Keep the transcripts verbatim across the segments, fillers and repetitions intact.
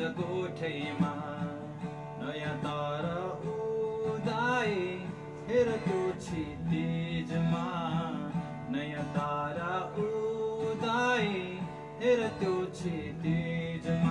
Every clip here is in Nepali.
गोठैमा नयाँ तारा उदाए हेर त्यो क्षितिजमा नयाँ तारा उदाए हेर त्यो क्षितिजमा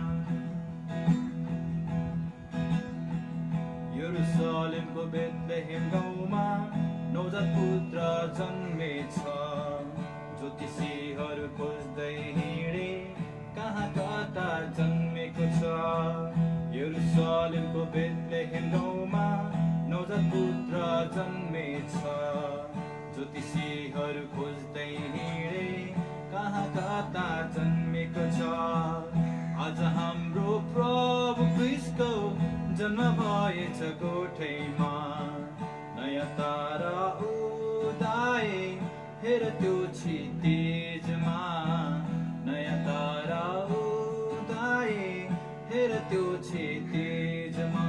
यरुशलेमको बेथलेहेम गाउँमा नवजात पुत्र जन्मेछ ज्योतिषीहरू खोज्दै हिँडे कहाँ कता जन्मेको छ यरुशलेमको बेथलेहेम गाउँमा नवजात पुत्र जन्मेछ ज्योतिषीहरू खोज्दै हिँडे कहाँ कता जन्मेको छ आज हाम्रो प्रभु ख्रीष्टको जन्म भएछ गोठैमा नयाँ तारा उदाए हेर त्यो क्षितिजमा नयाँ तारा उदाए हेर त्यो क्षितिजमा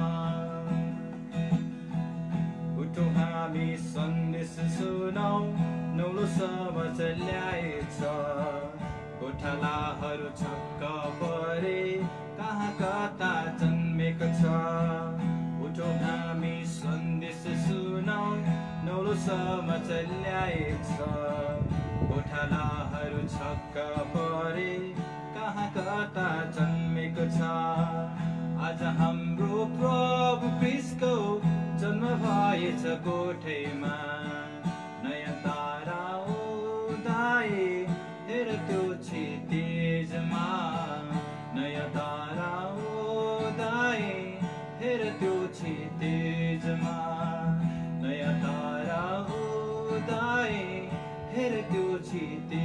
उठौँ हामी सन्देश सुनाऊ नौलो समाचार ल्याएछ गोठालाहरू छक्क परे कहाँ कता जन्मेको छ उठौँ हामी सन्देश सुनाऊ नौलो समाचार ल्याएछ गोठालाहरू छक्क परे कहाँ कता जन्मेको छ आज हाम्रो प्रभु ख्रीष्टको जन्म भएछ गोठैमा नयाँ तारा उदाए हेर त्यो क्षितिजमा नयाँ तारा उदाए हेर त्यो क्षितिजमा नयाँ तारा उदाए हेर त्यो क्षितिजमा